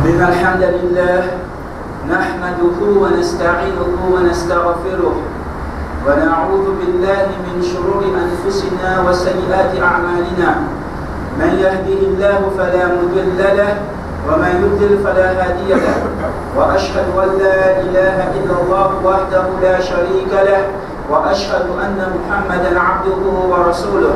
إن الحمد لله نحمده ونستعينه ونستغفره ونعوذ بالله من شرور أنفسنا وسيئات أعمالنا. من يهده الله فلا مضل له ومن يضلل فلا هادي له، وأشهد أن لا إله إلا الله وحده لا شريك له، وأشهد أن محمدا عبده ورسوله.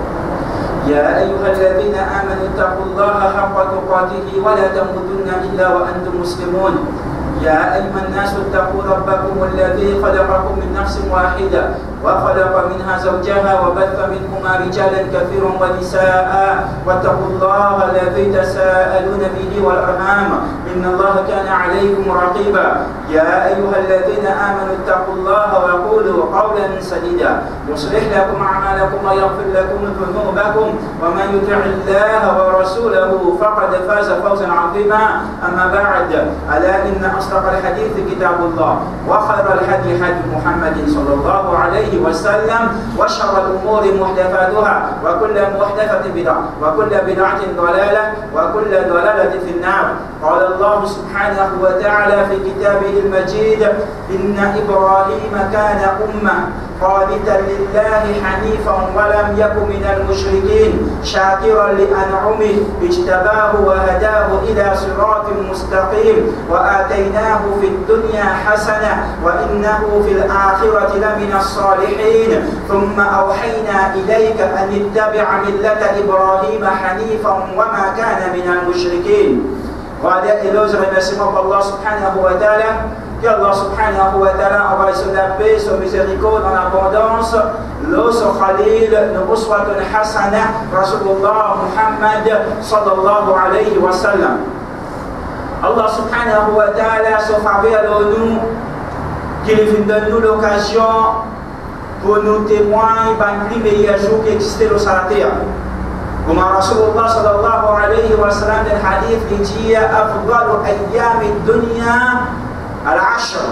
يا أيها الذين آمنوا اتقوا الله حق تقاته ولا تموتن إلا وأنتم مسلمون. يا أيها الناس اتقوا ربكم الذي خلقكم من نفس واحدة وخلق منها زوجها وبث منهما رجالا كثيرا ونساء، واتقوا الله الذي تساءلون به والأرحام إن الله كان عليكم رقيبا. يا أيها الذين آمنوا اتقوا الله وقولوا قولا سديدا يصلح لكم أعمالكم ويغفر لكم ذنوبكم، ومن يطع الله ورسوله فقد فاز فوزا عظيما. أما بعد، ألا إن أصدق الحديث كتاب الله، وخير الهدي هدي محمد صلى الله عليه وسلم، وشر الأمور محدثاتها، وكل محدثة بدعة، وكل بدعة ضلالة، وكل ضلالة في النار. قال الله سبحانه وتعالى في كتابه المجيد: إن إبراهيم كان أمة قانتا لله حنيفا ولم يكن من المشركين شاكرا لأنعمه اجتباه وهداه إلى صراط مستقيم وآتيناه في الدنيا حسنة وإنه في الآخرة لمن الصالحين. ثم أوحينا إليك أن اتبع ملة إبراهيم حنيفا وما كان من المشركين. Voilà, éloge et remerciement pour Allah subhanahu wa ta'ala. Que Allah subhanahu wa ta'ala envoie sur la paix, son miséricorde en abondance. L'eau, son khalil, nous reçoit un hasana, Rasulullah Muhammad sallallahu alayhi wa sallam. Allah subhanahu wa ta'ala se faveur à nous, qu'il donne nous l'occasion pour nous témoigner par le meilleur jour qui existait sur la terre. Comme Rasulullah sallallahu alayhi wa sallam dans le hadith, il dit afdalu ayyami dunya al-ashr.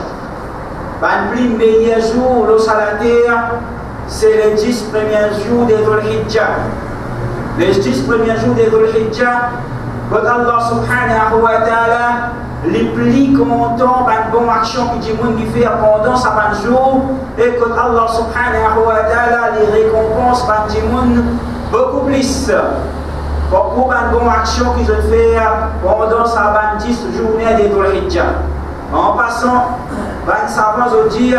Le meilleur jour sur la terre, c'est les 10 premiers jours de Dhul Hijjah. Les 10 premiers jours de Dhul Hijjah, quand Allah subhanahu wa ta'ala les plus contents par une bonne action que du monde fait pendant sa bonne jour, et que Allah subhanahu wa ta'ala les récompense par du monde beaucoup plus. Beaucoup de bonnes actions qu'ils ont fait pendant sa bonne 10 journées de Dhul Hijjah. En passant, les savants ont dit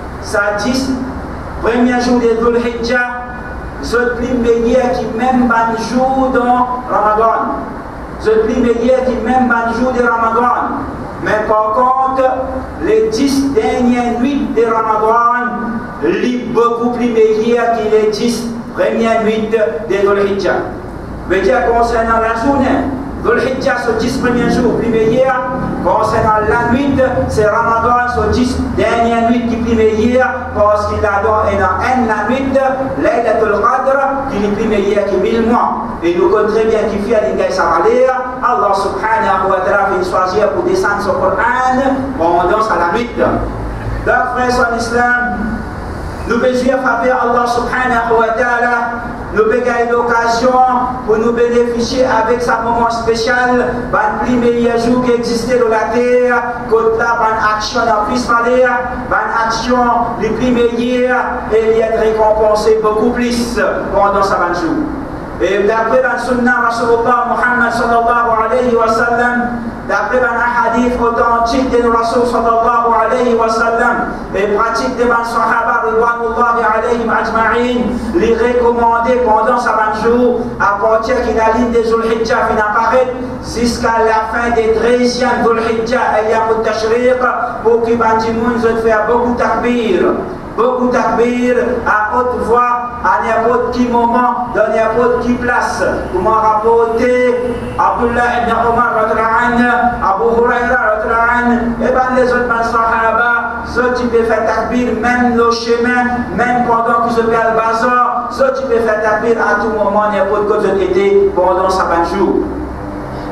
ça 10 premiers jours de Dhul Hijjah, c'est plus meilleur qui même bon jour dans Ramadan. C'est plus meilleur qui même bon jour de Ramadan. Mais par contre, les 10 dernières nuits de Ramadan, sont beaucoup plus meilleures que les 10 premières nuits de Dhul Hijjah. Veut dire concernant la journée, Dhul Hijjah sur 10 premiers jours plus meilleurs. Concernant la nuit, c'est Ramadan sur 10 dernières nuits qui est plus meilleure, parce qu'il a donné la nuit, Laylatul Qadr, qui est plus meilleure que 1000 mois. Et nous connaissons très bien qui fait les gars Savalère. Allah subhanahu wa ta'ala fait choisir pour descendre son Coran pendant la nuit. Donc, frères en islam, nous pouvons frapper Allah subhanahu wa ta'ala, nous pouvons gagner l'occasion pour nous bénéficier avec sa moment spécial, le plus meilleur jour qui existait dans la terre, contre la bonne action dans plus valeur, bonne action les plus meilleures, et il y a récompensé beaucoup plus pendant sa bonne jour. Et d'après la sunna Rasulullah Muhammad sallallahu alayhi wa sallam, d'après un hadith authentique de Rasul sallallahu alayhi wa sallam, et pratique des sahaba ridwanullahi alayhim ajma'in, les recommander pendant sa bonne jour, à partir de la ligne des Dhul Hijjah qui apparaît jusqu'à la fin des 13e Dhul Hijjah, ayyam al-tashriq, pour que Bandimoun se fasse beaucoup de takbir. Beaucoup takbir à haute voix, à n'importe qui moment, dans n'importe qui place. Comme a rapporté Abdullah ibn Omar, Abu Huraira, et ben les autres sahaba, ceux qui peuvent faire takbir même le chemin, même pendant qu'ils se fait le bazar, ceux qui peuvent faire takbir à tout moment, n'importe quoi de l'été, pendant sa bonne jour.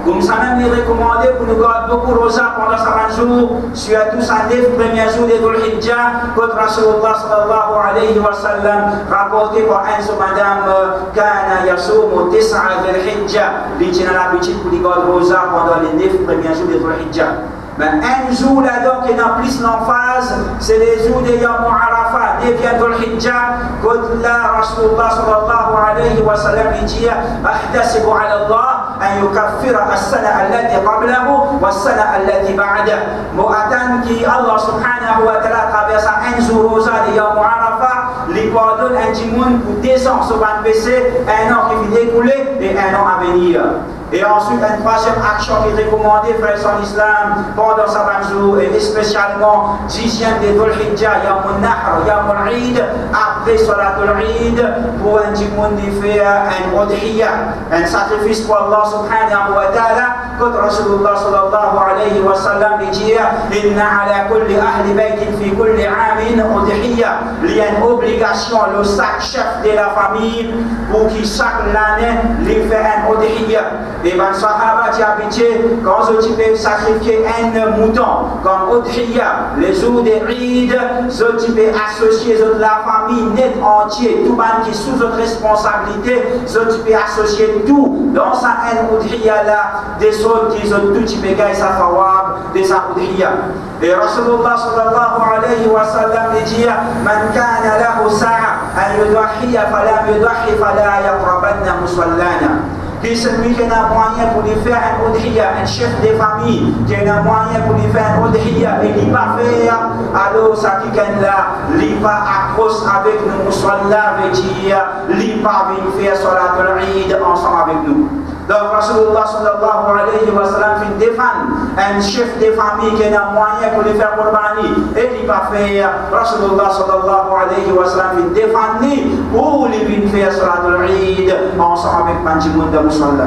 Comme ça même, il est recommandé pour nous garder beaucoup rosa pendant 50 jours, surtout sa 9 premiers jours de Dhul Hijjah, quand Rasulullah sallallahu alayhi wa sallam rapporté par un de madame Kana Yasumu Tis'a Dhul Hijjah, il tient l'habitude pour nous garder rosa pendant les 9 premiers jours de Dhul Hijjah. Mais un jour là-dedans qui est dans plus l'emphase, c'est les jours de Yawm Arafat, devient Dhul Hijjah, quand là Rasulullah sallallahu alayhi wa sallam dit Ahdasibu ala Allah أن يكفر السنة التي قبله والسنة التي بعده. Mu'atan qui Allah subhanahu wa ta'ala traverse un jour rosa de Yawm Arafat, lui pardonne un timoun pour 2 ans sur un péché, un an qui vient d'écouler et un an à venir. Et ensuite, une troisième action qui est recommandée, frères en islam, pendant 50 jours, et spécialement 10e de Dhul Hijjah, Yawm al-Nahr, Yawm al-Eid, après Salat al-Eid, pour un timoun de faire un udhiyah, un sacrifice pour Allah subhanahu wa ta'ala, quand Rasulullah sallallahu alayhi wa sallam dit Inna ala kulli ahli baytin fi kulli amin udhiyah. Il y a une obligation, le chaque chef de la famille, pour qui chaque année, lui fait un udhiyah. Et ben Sahaba qui habitaient, quand je peux sacrifier un mouton, comme udhiyah, les jours de Eid, je peux associer la famille net entier, tout le monde qui est sous votre responsabilité, je peux associer tout dans sa udhiyah là, des autres qui ont tout type de sa fawab, de sa udhiyah. Et Rasulullah sallallahu alayhi wa sallam dit Man kana lahu sa'a an yudahhiya falam yudahhi fala yaqrabanna musallana. Qui celui qui a moyen pour lui faire un udhiyah, un chef de famille, qui a moyen pour lui faire un udhiyah et il va faire, alors ça qui est là, il va accrocher avec nous, musalla veut dire, il va venir faire Salat al-Eid ensemble avec nous. Donc Rasulullah sallallahu alayhi wa sallam fait défendre un chef de famille qui a moyen pour lui faire Qurbani et il va faire Rasulullah sallallahu alayhi wa sallam fait défendre pour lui faire Salat al-Eid ensemble avec Panjimoun de Musalla.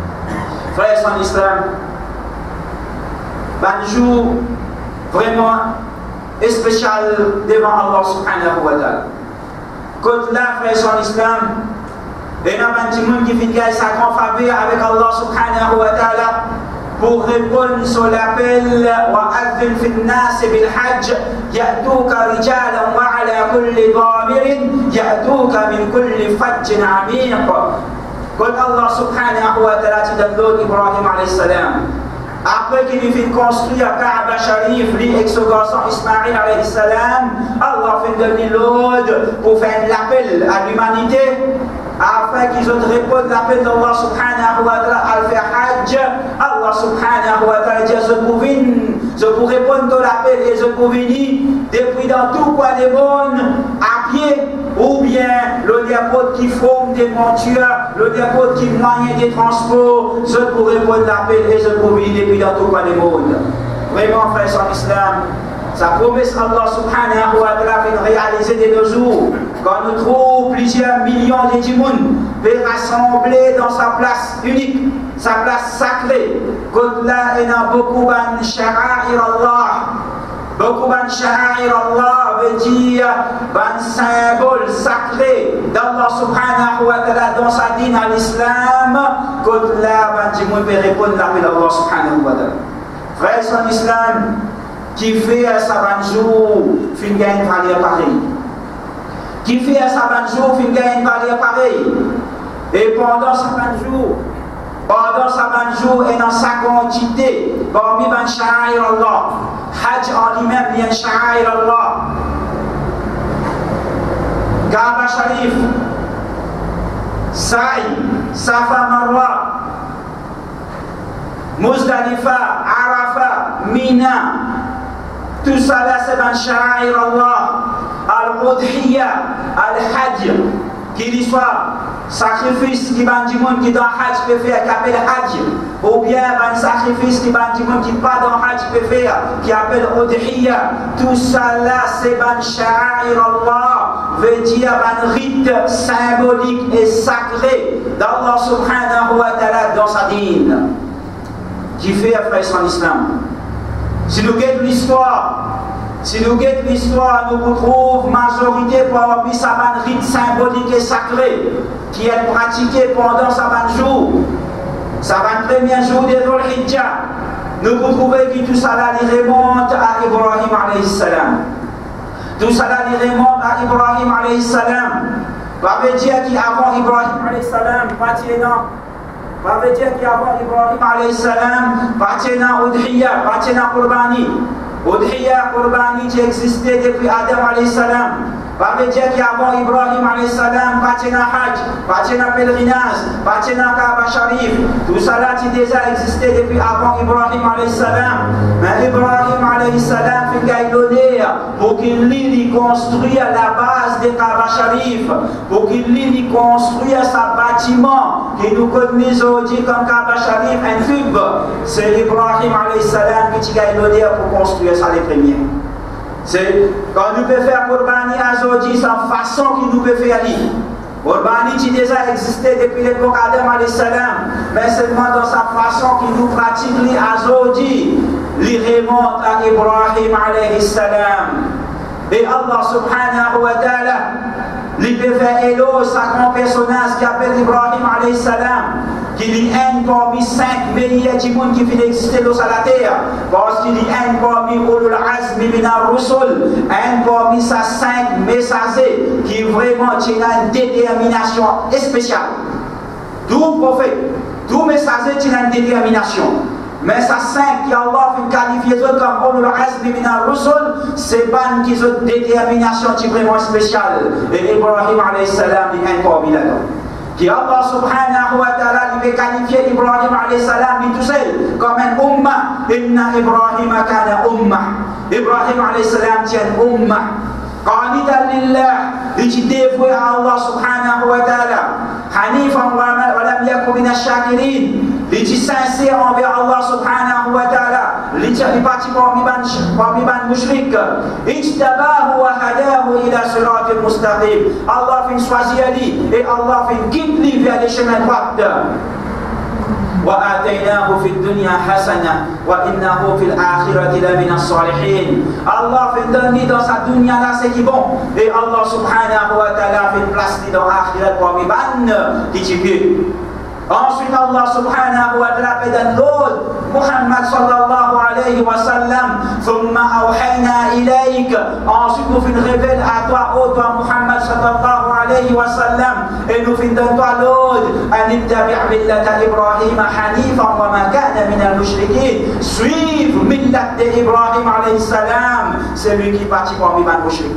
Frères en islam, un jour vraiment spécial devant Allah subhanahu wa ta'ala. Quand là, frères en islam, et il y a un qui vient sa grande faveur avec Allah subhanahu wa ta'ala pour répondre sur l'appel وَأَذِّنْ فِي النَّاسِ بِالْحَجِّ يَأْتُوكَ رِجَالًا وَعَلَى كُلِّ ضَامِرٍ يَأْتُوكَ مِنْ كُلِّ فَجٍّ عَمِيقٍ. Quand Allah subhanahu wa ta'ala dit à Ibrahim alayhi salam, après qu'il fait construire Kaaba Sharif, lui et son garçon Ismaïl alayhi salam, Allah fait donner l'ordre pour faire l'appel à l'humanité, afin qu'ils ont répondu l'appel d'Allah subhanahu wa ta'ala à faire Hajj. Allah subhanahu wa ta'ala dit je pour répondre à l'appel et je pour venir depuis dans tout coin du monde à pied ou bien le diapôtre qui forme des montures, le diapôtre qui moyen des transports, je pour répondre à l'appel et je pour venir depuis dans tout coin du monde. Vraiment, frères en islam, sa promesse Allah subhanahu wa ta'ala fait réaliser de nos jours. Quand nous trouvons plusieurs millions de djimoun rassemblés dans sa place unique, sa place sacrée, quand là il y a beaucoup de sha'air Allah, beaucoup de sha'air Allah veut dire un symbole sacré d'Allah subhanahu wa ta'ala dans sa dîne à l'islam, quand là un djimoun peut répondre à l'appel d'Allah subhanahu wa ta'ala. Frères en islam, qui fait à sa jour, fin gagne valeur pareil. Qui fait à sa jour, fin gagne valeur pareil. Et pendant sa jours, et dans sa quantité, parmi les sha'air Allah, Hajj en lui-même, il y a un sha'air Allah. Kaaba Sharif, Sa'i, Safa Marwa, Muzdalifa, Arafat, Mina. Tout ça là c'est un sha'air Allah, al-udhiyah, al-hajj, qu'il soit sacrifice qui va du monde qui dans hajj peut faire, qui appelle hajj, ou bien un sacrifice qui va du monde qui pas dans hajj peut faire, qui appelle udhiyah. Tout ça là c'est un sha'air Allah, veut dire un rite symbolique et sacré d'Allah subhanahu wa ta'ala dans sa dîne, qui fait après son islam. Si nous guettons l'histoire, nous retrouvons majorité pour avoir mis sa rite symbolique et sacré qui est pratiqué pendant sa jours. Ça va le premier jour de Dhul Hijjah. Nous vous trouvez que tout ça là, il remonte à Ibrahim alayhi salam. Tout ça là, il remonte à Ibrahim alayhi salam. Ça veut dire qu'avant Ibrahim alayhi salam, ça veut dire qu'avant Ibrahim alayhi salam, Batina Udhiya, Batina Qurbani. Udhiya, Qurbani qui existait depuis Adam alayhi salam. Ça veut dire qu'avant Ibrahim alayhi salam, Batina Hajj, Batina pèlerinage, Batina Kaaba Sharif. Tout ça là qui déjà existait depuis avant Ibrahim alayhi salam. Mais Ibrahim alayhi salam fait qu'il donné pour qu'il construise la base de Kaaba Sharif, pour qu'il construise sa bâtiment qui nous connaît aujourd'hui comme Kaaba Sharif, un cube. C'est Ibrahim alayhi salam qui a donné pour construire ça les premiers. C'est quand nous pouvons faire Qurbani aujourd'hui, c'est la façon qu'il nous peut faire lire. Qurbani qui déjà existait depuis l'époque d'Adam alayhi salam, mais seulement dans sa façon qu'il nous pratique aujourd'hui, il remonte à Ibrahim alayhi salam. Et Allah subhanahu wa ta'ala, il peut faire éloge à un personnage qui s'appelle Ibrahim alayhi salam, qu'il est un parmi 5 meilleurs du monde qui fait exister sur la terre, parce qu'il est un parmi Ulul Azmi min ar-Rusul, un parmi ces 5 messagers qui vraiment ont une détermination spéciale. Tout prophète, tout messager a une détermination. Mais ça 5 qui Allah fait qualifier comme Ulul Azmi min ar-Rusul, c'est pas une détermination qui est vraiment spéciale. Et Ibrahim alayhi salam est un parmi là-dedans. Qui Allah subhanahu wa ta'ala il veut qualifier Ibrahim alayhi salam tout seul comme un ummah. Inna Ibrahim kana ummah. Ibrahim alayhi salam tient ummah. Qanitan lillah, il dévoué à Allah subhanahu wa ta'ala. Hanifan wa lam yakun min ash-shakirin. Il est sincère envers Allah subhanahu wa ta'ala. Il est parti parmi ban mushrik. Ijtabahu wa hadahu ila siratil mustaqim. Allah fin choisir lui et Allah fin guide lui vers les chemins droits. وآتيناه في الدنيا حسنة وإنه في الآخرة لمن الصالحين. Allah fait donner dans sa dunya là c'est qui bon et Allah subhanahu wa ta'ala fait place dans l'akhirat parmi ban qui tue. Ensuite Allah subhanahu wa ta'ala fait donner l'autre Muhammad sallallahu alayhi wa sallam. Thumma awhayna ilayk. Ensuite nous fin révèle à toi, ô toi Muhammad sallallahu alayhi wa sallam, et nous fin donne toi l'autre an ittabi' millata Ibrahim hanifan wa ma kana min al-mushrikin. Suivre millat de Ibrahim alayhi salam, c'est lui qui partit parmi les mushriks.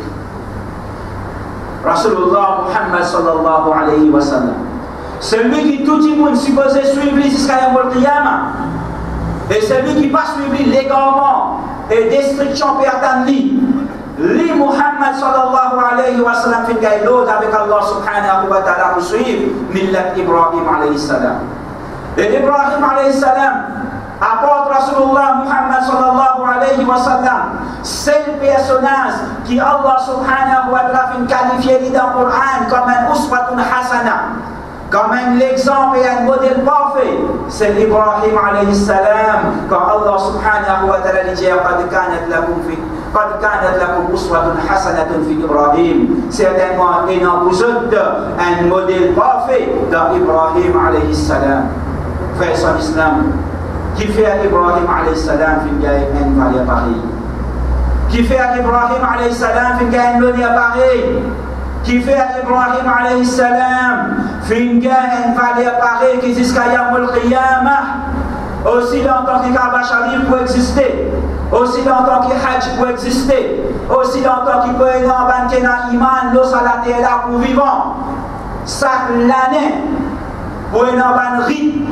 Rasulullah Muhammad sallallahu alayhi wa sallam, celui qui tout le monde supposé suivre jusqu'à Yawm al-Qiyamah, et celui qui pas suivre légalement et destruction perdant lui, Muhammad sallallahu alayhi wa sallam fait gaïlod avec Allah subhanahu wa ta'ala pour suivre millat Ibrahim alayhi salam. Et Ibrahim alayhi salam apporte Rasulullah Muhammad sallallahu alayhi wa sallam, c'est le personnage qui Allah subhanahu wa ta'ala fait qualifier dans le Coran comme un uswatun hasana, comme un exemple et un modèle parfait. C'est Ibrahim alayhi salam, quand Allah subhanahu wa ta'ala dit قد كانت لكم أسوة حسنة في إبراهيم. Certainement, et non vous êtes un modèle parfait dans Ibrahim alayhi salam. Frère son islam, qui fait à Ibrahim alayhi salam fin gagne un valeur pareil. Qui fait à Ibrahim alayhi salam fin gagne un valeur pareil. Qui fait à Ibrahim alayhi salam fin gagne un valeur pareil qui jusqu'à Yawm al-Qiyamah. Aussi longtemps que Kaaba Sharif peut exister, aussi longtemps que Hajj peut exister, aussi longtemps qu'il peut y avoir un iman, l'eau à la terre là pour vivant. Chaque année, pour y avoir un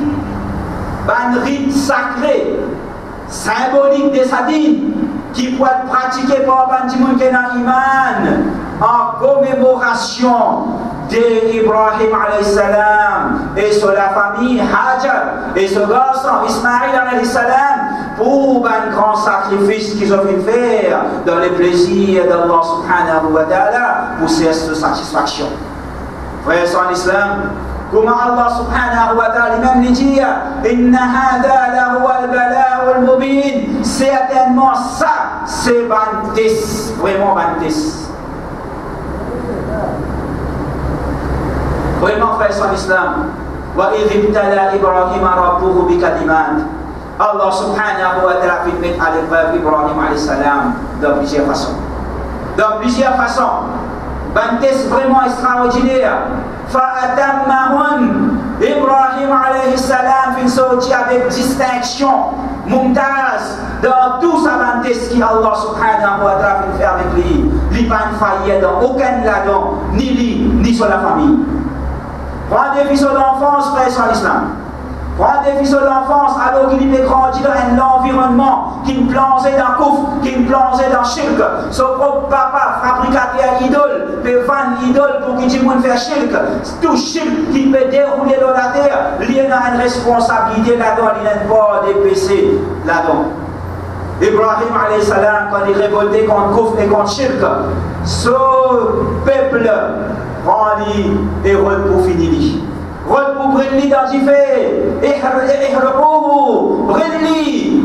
rite sacré, symbolique de sa dîme, qui peut être pratiqué par un monde qui est dans l'iman, en commémoration d'Ibrahim alayhi salam et sur la famille Hajar et ce garçon Ismaïl alayhi salam pour un grand sacrifice qu'ils ont fait faire dans les plaisirs d'Allah subhanahu wa ta'ala pour cette satisfaction. Frères en islam, comment Allah subhanahu wa ta'ala même dit inna hada lahu al-bala'u al-mubin, certainement ça c'est bantis, vraiment bantis. Vraiment, frère son islam, Wa idh ibtala Ibrahim rabbuhu bikalimat. Allah subhanahu wa ta'ala fait mettre à l'épreuve Ibrahim alayhi salam dans plusieurs façons. Dans plusieurs façons. Un test vraiment extraordinaire. Fa'atammahun. Ibrahim alayhi salam fait sortir avec distinction, Mumtaz, dans tout sa test qui Allah subhanahu wa ta'ala fait faire avec lui. Il n'y a pas une faillite dans aucun là-dedans, ni lui, ni sur la famille. Prends des fils d'enfance, frère sur l'islam. Prends des fils d'enfance alors qu'il est grandi dans un environnement qui me plongeait dans le coufre, qui me plongeait dans le shirk. Son propre papa, fabricateur idole, peut vendre idole pour qu'il puisse faire shirk. Tout shirk qui peut dérouler dans la terre, il a une responsabilité là-dedans, il a une part des péchés là-dedans. Ibrahim alayhi salam, quand il est révolté contre coufre et contre shirk, ce peuple prend lui et roule pour finir. Roule pour briller identifier. Brille.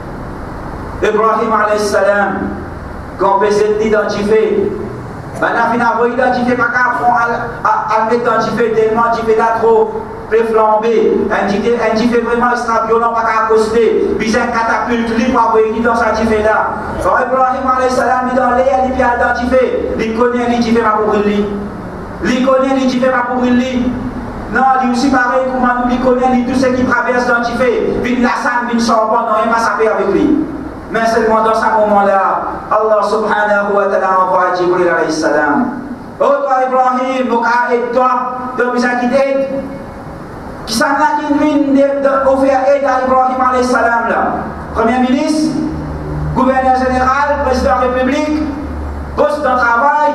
Ibrahim alayhi salam, quand on peut s'identifier, on a fini à identifier, pas qu'à mettre identifier tellement identifier là trop flamber, indiquer vraiment extra violent, pas qu'à accoster, puis un catapulte libre pour avoir dans sa identifier là. Quand Ibrahim alayhi salam, il est dans l'air, il peut identifier, il connaît l'identifier pas pour briller. Il connaît l'identifier pas pour briller. Non, il aussi pareil, comment nous connaît tout ce qui traverse l'antifé, puis la sang, puis sort pas, non, il m'a sapé avec lui. Mais seulement dans ce moment-là, Allah subhanahu wa ta'ala envoie Jibril alayhi salam. Oh toi Ibrahim, donc aide-toi, donc ça qui t'aide. Qui s'en a qui vient d'offrir aide à Ibrahim alayhi salam là. Premier ministre, gouverneur général, président de la République, poste de travail.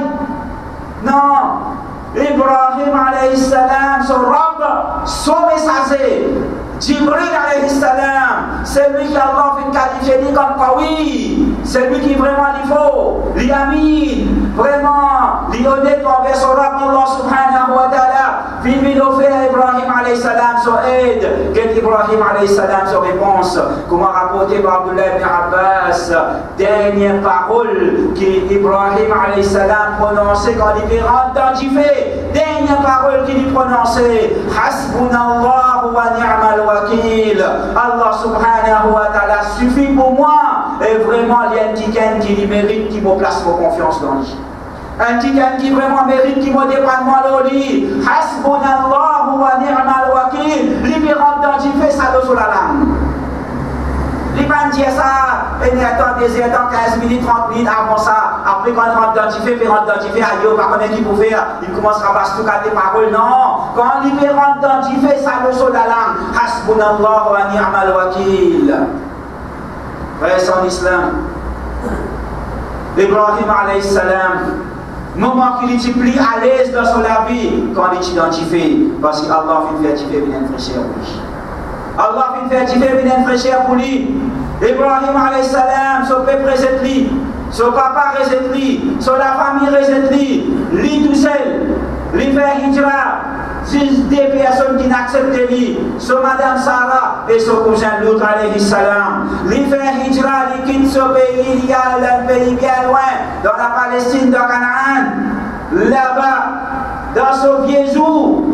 Non. Ibrahim alayhi salam, son robe, son messager, Jibril alayhi salam, c'est lui qui Allah fait qualifier comme quoi oui, c'est lui qui vraiment il faut, l'amine, vraiment, l'honnête envers son robe, Allah subhanahu wa ta'ala, puis il offre à Ibrahim alayhi salam son aide, quel Ibrahim alayhi salam son réponse, comment rapporté par Abdullah ibn Abbas, dernière parole qu'Ibrahim alayhi salam prononçait quand il rentre dans Jifé, dernière parole qu'il prononçait, Hasbunallahu wa ni'mal wakil, Allah subhanahu wa ta'ala suffit pour moi, et vraiment il y a un tiken qui mérite, qui me place mon confiance dans lui. Un tiken qui vraiment mérite, qui me dépanne moi dans lui. Hasbunallahu wa ni'mal wakil, libérant dans Jifé, ça sur la langue. Il va dire ça, et il attend 15 minutes, 30 minutes avant ça. Après, quand il rentre dans Jifé, il rentre dans Jifé, aïe, pas connaître qui peut faire, il commence à passer tout cas des paroles. Non, quand il rentre dans Jifé, ça le sur la langue. Hasbunallah wa ni'mal wakil. Frère son islam, Ibrahim alayhi salam, moment qu'il est plus à l'aise dans son vie, quand il est identifié, parce qu'Allah fait faire Jifé bien fraîcheur pour lui. Allah fait faire Jifé bien fraîcheur pour lui. Ibrahim alayhi salam, son peuple résette lui, son papa résette lui, son la famille résette lui tout seul, lui fait hijra. Juste des personnes qui n'acceptent lui, son madame Sarah et son cousin Lut alayhi salam. Lui fait hijra, lui quitte ce pays, il y a un pays bien loin, dans la Palestine, dans Canaan, là-bas, dans son vieux jour,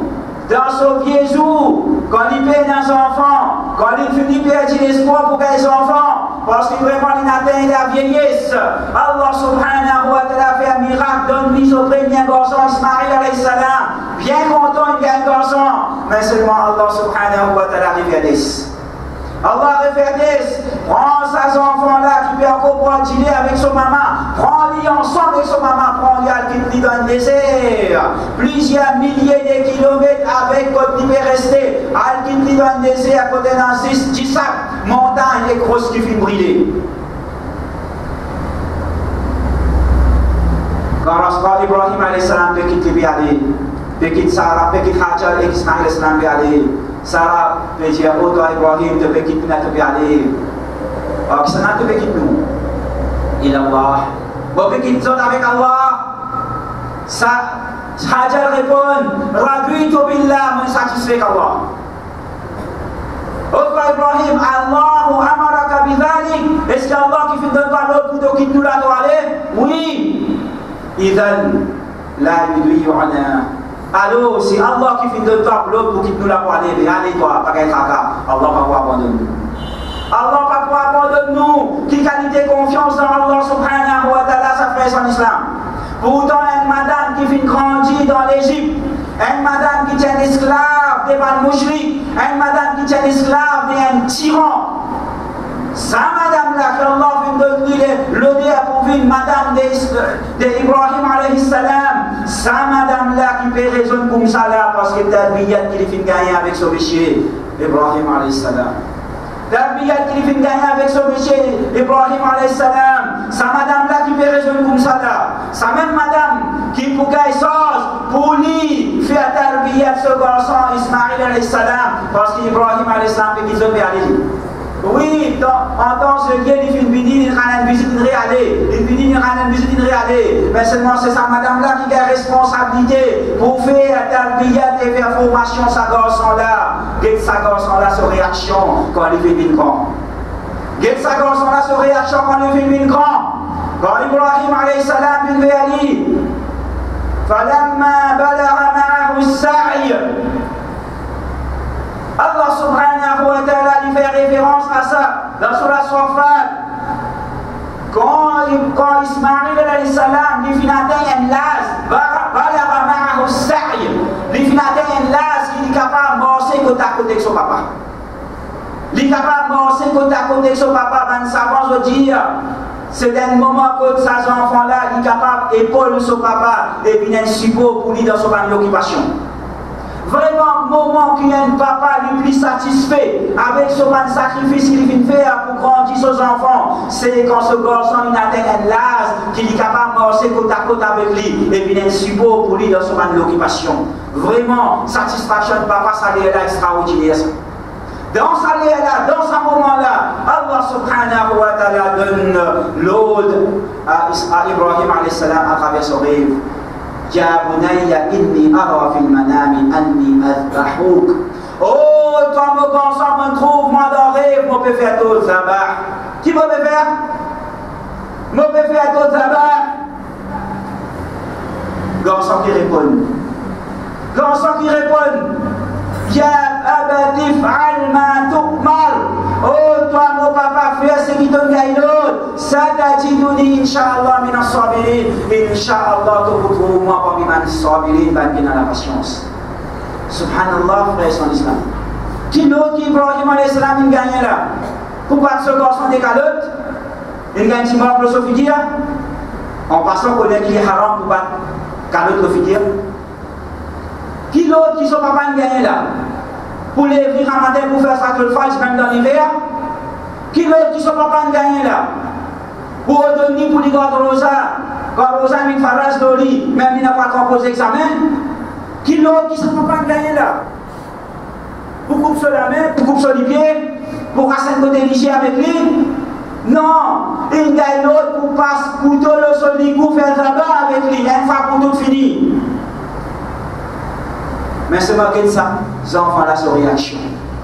quand il perd des enfants, quand il finit de perdre l'espoir pour les enfants, parce que vraiment il atteint la vieillesse, Allah subhanahu wa ta'ala fait un miracle, donne-lui son premier garçon, Ismaïl alayhi salam, bien content il y a un garçon, mais seulement Allah subhanahu wa ta'ala révèle. Allah révèle, prends ces enfants-là qui peut encore pouvoir dîner avec son maman, prends-les ensemble avec son maman, prends-les qui dans le désert, plusieurs milliers de kilomètres avec quand il peut rester, qui dans le désert à côté d'un 10 sacs, montagne et grosses qui finissent brûler. Quand Ibrahim alayhi salam peut quitter lui aller, peut quitter Sarah, peut quitter Hajar et Ismaïl alayhi salam peut aller. Sarah peut dire, oh toi Ibrahim, tu peux quitter nous, tu peux aller. Alors, qui s'en a, tu peux quitter nous. Il Allah. Bon, tu peux quitter avec Allah. Ça, Hajar répond, Rabitu billah, me satisfait qu'Allah. Oh toi Ibrahim, Allahu amaraka bidhalik. Est-ce qu'Allah qui fait de toi l'autre pour te quitter nous là, tu aller? Oui. Idhan, la yudi'una Alors, c'est Allah qui fait de toi pour l'autre pour qu'il nous la pour aller. Allez, toi, pas qu'être Allah va pas abandonner nous. Allah va pas abandonner nous. Qui qualité confiance dans Allah subhanahu wa ta'ala, ça fait son islam. Pourtant, une madame qui fait grandir dans l'Égypte, une madame qui tient esclave des mouchriques, une madame qui tient esclave d'un tyran. Sa madame-là, que Allah vient de donner l'honneur pour vivre, madame d'Ibrahim alayhi salam, sa madame-là qui peut raisonner comme ça là, parce que t'as le billet qu'il fait gagner avec son péché, Ibrahim alayhi salam. T'as le billet qu'il fait gagner avec son péché, Ibrahim alayhi salam. Sa madame-là qui peut raisonner comme ça là. Sa même madame qui pour gagner sauce, pour lui, fait le billet de ce garçon, Ismaïl alayhi salam, parce qu'Ibrahim alayhi salam fait qu'ils ont fait aller. Oui, en tant que Dieu, il fait une visite, il a une visite, il réalise. Il finit, il a une visite, il réalise. Mais seulement c'est sa madame-là qui a la responsabilité pour faire un billet et faire formation à sa garçon-là. Quelle sa garçon-là, sa réaction quand il fait une camp. Quelle sa garçon-là, sa réaction quand il fait une camp. Quand Ibrahim alayhi salam vient vers Ali. فلما بلغ معه السعي Allah subhanahu wa ta'ala lui fait référence à ça dans Surah Safat. Quand Ismaïl alayhi salam lui fit atteindre un las, balagha ma'ahu as-sa'i, lui fit atteindre un las qui est capable de marcher côte à côté avec son papa. Il est capable de marcher côte à côté avec son papa. Ben savants veut dire, c'est un moment que ces enfants-là, il est capable d'épauler son papa et bien un support pour lui dans son occupation. Vraiment, moment qu'il y a un papa le plus satisfait avec ce sacrifice qu'il vient faire pour grandir ses enfants, c'est quand ce garçon il atteint un âge qu'il est capable de marcher côte à côte avec lui et puis un support pour lui dans son occupation. Vraiment, satisfaction de papa, ça est là extraordinaire. Dans ça là, dans ce moment-là, Allah subhanahu wa ta'ala donne l'ordre à Ibrahim alayhi salam à travers son rêve. Ya bunayya inni ara fil manami anni azbahouk. Oh, toi, mon garçon, me trouve, moi dans le rêve, moi peux faire tout zabah. Qui peut faire? Moi peux faire tout zabah. Garçon qui répond. Garçon qui répond. Ya abatif al ma tu'mal. Oh, toi, mon papa, fais ce qui te gagne l'autre. Satajiduni, Inch'Allah, min as-sabirin. Inch'Allah, tu retrouves moi parmi les sabirin, qui dans la patience. Subhanallah, frère, son islam. Qui l'autre qui Ibrahim alayhi salam, il gagne là. Pour pas ce garçon des calottes, il gagne 10 mois pour le sofidir. En passant, on connaît qu'il est haram pour pas calotte le fidir. Qui l'autre qui son papa, il gagne là. Pour les venir à matin pour faire sacrifice même dans l'hiver. Qui l'autre qui ne sont pas gagner là? Pour donner pour les gars de Rosa, quand Rosa met farage dans le lit, même il n'a pas composé examen. Qui l'autre qui ne sont pas gagner là? Pour couper sur la main, pour couper sur les pieds, pour casser un côté liché avec lui. Non, il gagne l'autre pour passer couteau le sol du cou, faire le tabac avec lui, une fois pour tout fini. Mais c'est marqué de ça, les enfants là sont réaction.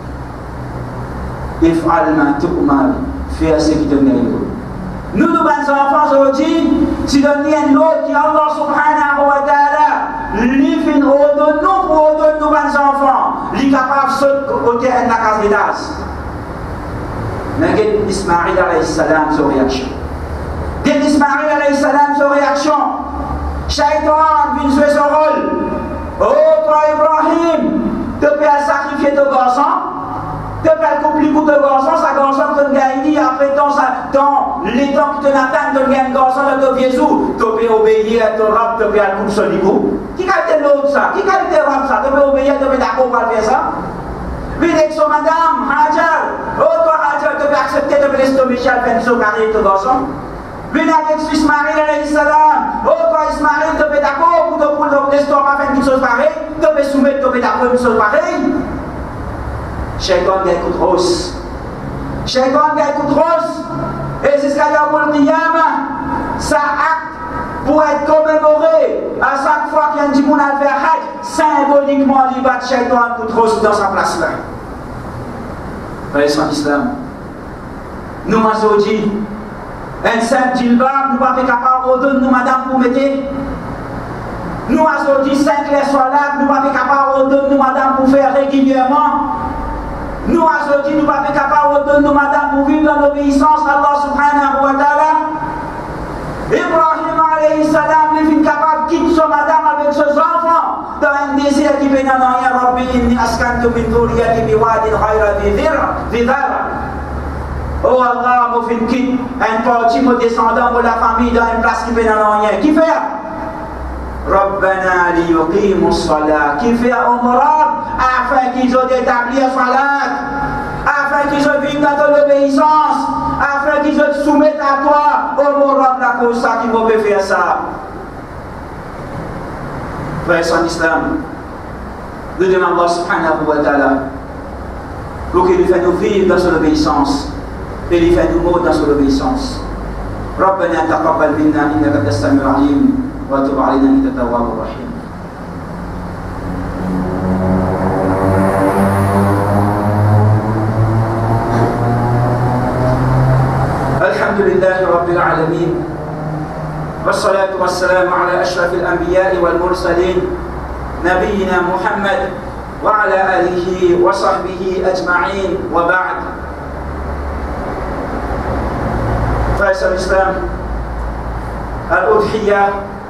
If'al ma tu'mar, fais ce qui te mérite. Nous, nos enfants aujourd'hui, si nous avons l'autre qui Allah subhanahu wa ta'ala, lui fait une ordonne nous pour ordonner nos enfants, lui capable de sauter côté de la case d'âge. Mais Ismaïl alayhi salam, son réaction. Ismaïl alayhi salam, son réaction. Shaitan vient jouer son rôle. Oh, toi Ibrahim, tu peux sacrifier ton garçon, tu peux couper pour ton garçon, sa garçon te gagne, après les temps qui te n'attendent, tu gagnes garçon de ton vieux, tu peux obéir à ton rab, tu peux couper sur le coup. Qui a été l'autre ça? Qui a été rab ça? Tu peux obéir, tu peux d'accord pour faire ça? Puis avec son madame, Hajar, oh toi Hajar, tu peux accepter de laisser ton Michel faire son carré ton garçon? Venez avec Ismaïl alayhi salam. Oh, toi Ismaïl, tu es d'accord pour l'histoire pas faire une chose pareille? Tu peux soumettre, tu es d'accord une chose pareille? Shaitan gagne coup de rose. Shaitan gagne coup de rose. Et c'est ce qu'il y a pour le Qiyamah. Ça acte pour être commémoré à chaque fois qu'il y a un dimoun à faire hajj. Symboliquement, il bat Shaitan un coup de rose dans sa place là. Frère son islam. Nous, aujourd'hui, un simple djilbab, nous ne sommes pas capables de nous, madame, pour mettre. Nous avons dit 5 les soirs, nous ne sommes pas capables de nous, madame, pour faire régulièrement. Nous avons dit, nous ne sommes pas capables de nous, madame, pour vivre dans l'obéissance à Allah subhanahu wa ta'ala. Ibrahim alayhi salam, il est capable de quitter son madame avec ses enfants dans un désert qui vient dans rien. Rabbi inni askantu min dhurriyyati biwadin ghayra dhi dhara. Oh Allah, je fais quitte un parti, mon descendant, mon la famille dans une place qui vient dans rien. Qui fait? Rabbana liyuqimu as-salat. Qui fait umrah afin qu'ils ont établi la salat, afin qu'ils ont vécu dans l'obéissance, afin qu'ils se soumettent à toi. Oh mon Rabb, la cause ça qui m'ont faire ça. Frères en islam, nous demandons Allah subhanahu wa ta'ala pour qu'il nous fasse nous vivre dans son obéissance et il fait nous mourir dans son obéissance. ربنا تقبل منا انك انت السميع العليم وتب علينا انك التواب الرحيم. الحمد لله رب العالمين والصلاة والسلام على أشرف الأنبياء والمرسلين نبينا محمد وعلى آله وصحبه أجمعين وبعد. Frères de l'Islam, Al-Udhiyya,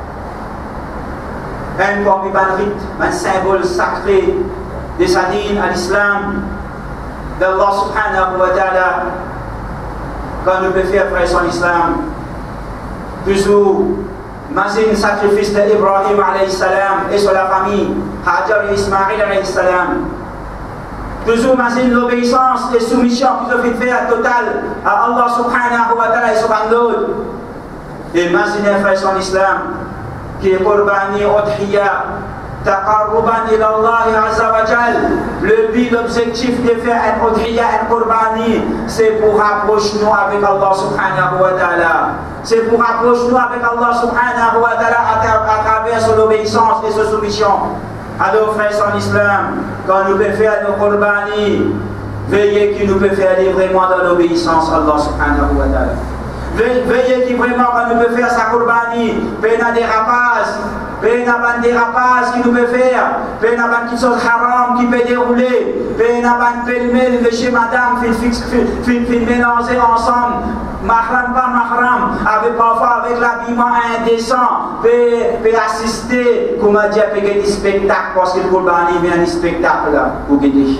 un rite, un symbole sacré des adines à l'Islam d'Allah subhanahu wa ta'ala. Quand nous pouvons faire, frères de l'Islam, toujours, imagine le sacrifice d'Ibrahim alayhi salam et sur la famille, Hajar et Ismaïl alayhi salam. Toujours imagine l'obéissance et soumission qu'ils ont fait faire totale à Allah subhanahu wa ta'ala et subhanahu. Et imaginez, frères en islam, qui est Qurbani Udhiyya, Taqarruban ila Allah azza wa jal. Le but, l'objectif de faire un Udhiyya, un Qurbani, c'est pour rapprocher nous avec Allah subhanahu wa ta'ala. C'est pour rapprocher nous avec Allah subhanahu wa ta'ala à travers son obéissance et son soumission. Alors, frères en islam, quand nous pouvons faire nos Qurbani, veillez qu'il nous peut faire vraiment dans l'obéissance à Allah subhanahu wa ta'ala. Veillez qu'il vraiment, quand nous pouvons faire sa Qurbani, peine des rapaces, peine des rapaces qui nous peut faire, peine qui sont haram, qui peut dérouler, peine pêle-mêle, le chez madame, fin mélanger ensemble. Mahram pas mahram, avec parfois avec l'habillement indécent, peut assister, comme on dit, à des spectacles, parce que le Qurbani vient un spectacle là, pour guider.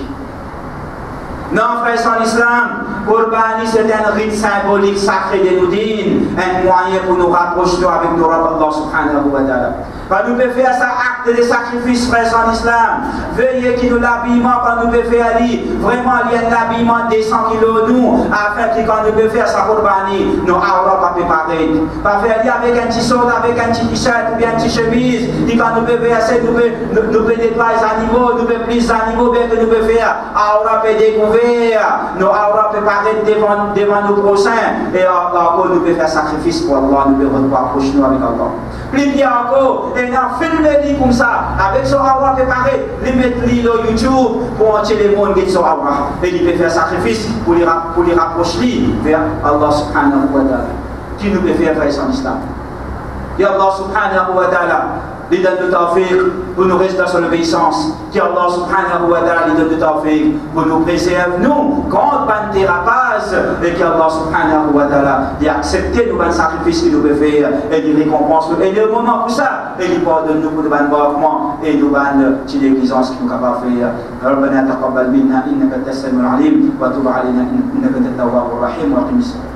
Non, frères en islam, Qurbani c'est un rite symbolique sacré de nous dînes, un moyen pour nous rapprocher avec nos Rabb Allah subhanahu wa ta'ala. Quand nous pouvons faire ça acte de sacrifice, frères en islam, veuillez qu'il nous l'habillement, quand nous pouvons faire vraiment il y a un habillement décent qui le nous, afin que quand nous pouvons faire ça Qurbani, nos aura pas préparé. Pas faire avec un petit saut, avec un petit t-shirt ou bien un petit chemise, et quand nous pouvons faire ça, nous pouvons nettoyer les animaux, nous pouvons plus les animaux, bien que nous pouvons faire, aura peut découvrir, nos aura préparé devant nos prochains, et encore nous pouvons faire sacrifice pour Allah, nous pouvons rapprocher nous avec Allah. Plus bien encore, et on filme comme ça, avec son aura préparé, les mettre sur YouTube pour entier les mondes qui sont aura. Et il peut faire sacrifice pour les rapprocher vers Allah subhanahu wa ta'ala. Qui nous peut faire en islam? Et Allah subhanahu wa ta'ala lui donne le tawfiq pour nous rester dans son obéissance. Que Allah subhanahu wa ta'ala lui donne le tawfiq pour nous préserver, nous, contre les dérapages, et que Allah subhanahu wa ta'ala ait accepté nos sacrifices qu'il nous peut faire, et nous récompense, et le moment pour ça, et il pardonne nous pour le manquement, et nous petites négligences qu'il nous capable de faire. ربنا تقبل منا انك انت السميع العليم وتب علينا انك انت التواب الرحيم واقم الصلاه.